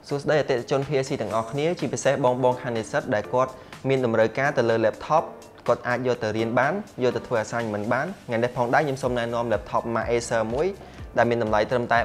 សួស្តីអតិថិជន PAC ទាំងអស់គ្នាជាពិសេសបងខាងនិស្សិតដែលគាត់មានតម្រូវការទៅលើ laptop គាត់អាចយកទៅរៀនបានយកទៅធ្វើ assignment បានថ្ងៃនេះផងដែរខ្ញុំសូមណែនាំ laptop ម៉ាក Acer មួយដែលមានតម្លៃត្រឹមតែ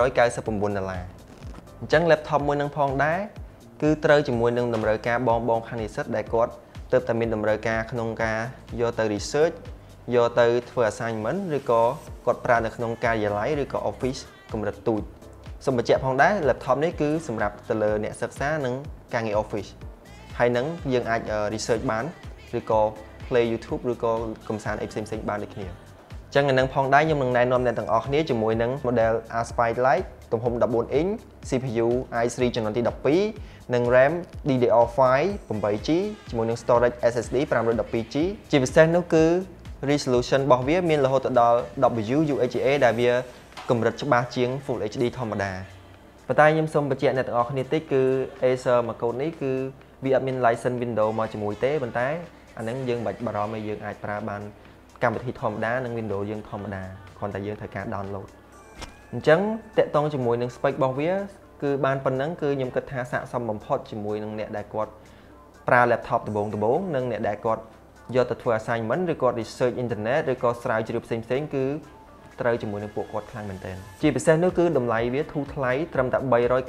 $399អញ្ចឹង laptop មួយនឹងផងដែរគឺត្រូវជាមួយនឹងតម្រូវការបងខាងនិស្សិតដែលគាត់ទើបតែមានតម្រូវការក្នុងការយកទៅ research យកទៅធ្វើ assignment ឬក៏គាត់ប្រើនៅក្នុងការិយាល័យឬក៏ office កម្រិតទូចសូមបញ្ជាក់ផងដែរ laptop នេះគឺសម្រាប់ទៅលើអ្នកសិក្សានិងការងារ office ហើយនឹងយើងអាច research បានឬក៏ play YouTube ឬក៏កម្សាន្តអីផ្សេងៗបានដូចគ្នាអញ្ចឹងនឹងផងដែរខ្ញុំនឹងណែនាំអ្នកទាំងអស់គ្នាជាមួយនឹង model Aspire Lite ទំហំ14 inch CPU i3 ជំនាន់ទី12និង RAM DDR5 8GB ជាមួយនឹង storage SSD 512GB ជាពិសេសនោះគឺ resolution របស់វាមានរហូតដល់ WUHA ដែលវាកម្រិតច្បាស់ជាង Full HD ធម្មតាប៉ុន្តែខ្ញុំសូមបញ្ជាក់អ្នកទាំងអស់គ្នាតិចគឺ Acer មួយកូននេះគឺវាអត់មាន license Windows មកជាមួយទេប៉ុន្តែអាហ្នឹងយើងមិនបាច់បារម្ភទេយើងអាចប្រើបានកម្មវិធីធម្មតានិង Windows យើងធម្មតាគ្រាន់តែយើងត្រូវការ download អញ្ចឹងតកតងជាមួយនឹង spec របស់វាគឺបានប៉ុណ្ណឹងគឺខ្ញុំគិតថាស័ក្តិសមបំផុតជាមួយនឹងអ្នកដែលគាត់ប្រើ laptop ដំបូងនិងអ្នកដែលគាត់យកទៅធ្វើ assignment ឬក៏ research internet ឬក៏ស្រាវជ្រាវផ្សេងៗគឺត្រូវជាមួយនឹងពួកគាត់ខ្លាំងមែនទែនជាពិសេសនោះគឺតម្លៃវាធូរថ្លៃត្រឹមតែ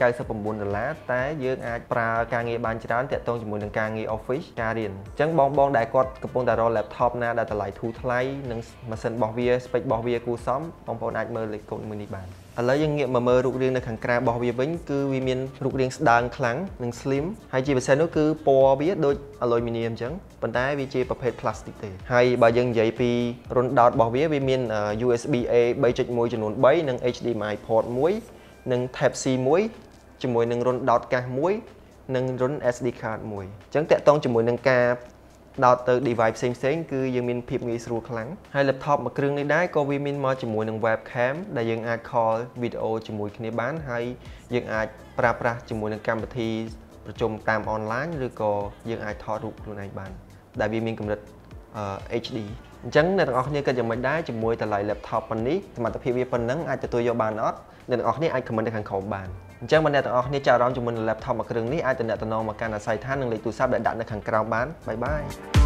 $399តែយើងអាចប្រើការងារបានច្រើនទាក់ទងជាមួយនឹងការងារ office ការរៀនអញ្ចឹងបងដែលគាត់កំពុងតែរក laptop ណាដែលតម្លៃធូរថ្លៃនិងម៉ាស៊ីនរបស់វា spec របស់វាគួរសមបងប្អូនអាចមើលលេខកូដមួយនេះបានឥឡូវយើងងាកមកមើលរូបរាងនៅខាងក្រៅរបស់វាវិញគឺវាមានរូបរាងស្ដើងខ្លាំងនិង slim ហើយជាពិសេសនោះគឺពណ៌វាដូច aluminum អញ្ចឹងប៉ុន្តែវាជាប្រភេទ plastic ទេហើយបើយើងនិយាយពី run dot របស់វាមាន USB-A 3.1 ចំនួន3និង HDMI port 1និង Type C 1ជាមួយនឹង run dot កាស1និង run SD card 1អញ្ចឹងតាក់ទងជាមួយនឹងការដោតទៅ device ផ្សេងគឺយើងមានភាពងាយស្រួលខ្លាំងហើយ laptop មួយគ្រឿងនេះដែរក៏វាមានមកជាមួយនឹង webcam ដែលយើងអាច call video ជាមួយគ្នាបានហើយយើងអាចប្រើប្រាស់ជាមួយនឹងកម្មវិធីប្រជុំតាម online ឬក៏យើងអាចថតរូបខ្លួនឯងបានដែលវាមានកម្រិត HD អញ្ចឹងអ្នកទាំងអស់គ្នាគិតយ៉ាងម៉េចដែរជាមួយតម្លៃ laptop ប៉ុណ្នេះសមត្ថភាពវាប៉ុណ្ណឹងអាចទទួលយកបានអត់អ្នកទាំងអស់គ្នាអាច comment នៅខាងក្រោមបានអញ្ចឹងបើអ្នកទាំងអស់គ្នាចាប់អារម្មណ៍ជាមួយនឹង laptop មួយគ្រឿងនេះអាចទំនាក់ទំនងមកកាន់អាស័យដ្ឋាននិងលេខទូរស័ព្ទដែលដាក់នៅខាងក្រោមបានបាយបាយ